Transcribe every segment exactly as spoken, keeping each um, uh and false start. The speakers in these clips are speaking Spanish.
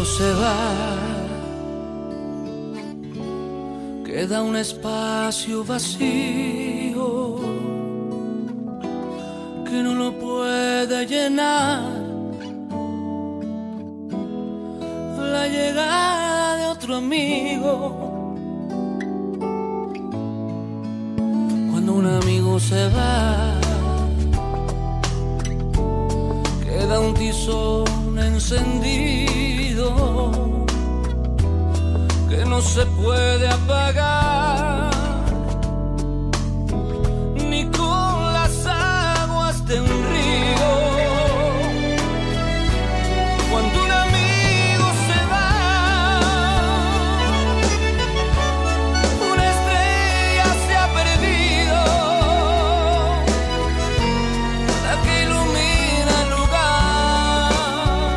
amigo se va, queda un espacio vacío que no lo puede llenar la llegada de otro amigo. Cuando un amigo se va, queda un tizón encendido que no se puede apagar ni con las aguas de un río. Cuando un amigo se va, una estrella se ha perdido, la que ilumina el lugar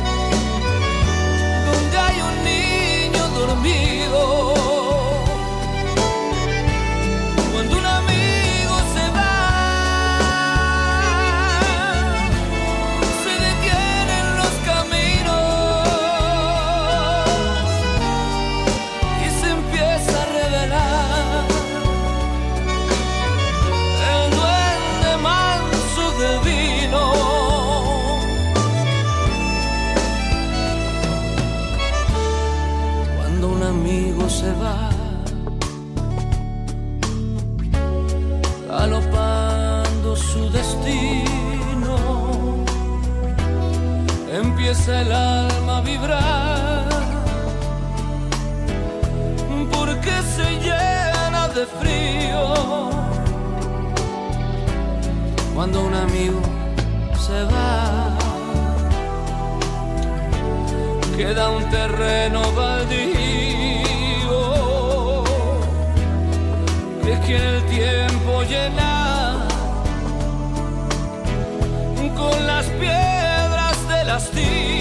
donde hay un niño dormido. Cuando un amigo se va, se detienen los caminos y se empieza a revelar el duende manso del vino. Cuando un amigo se va, galopando su destino, empieza el alma a vibrar, porque se llena de frío. Cuando un amigo se va, queda un terreno baldío que quiere el tiempo llenar con las piedras del hastío.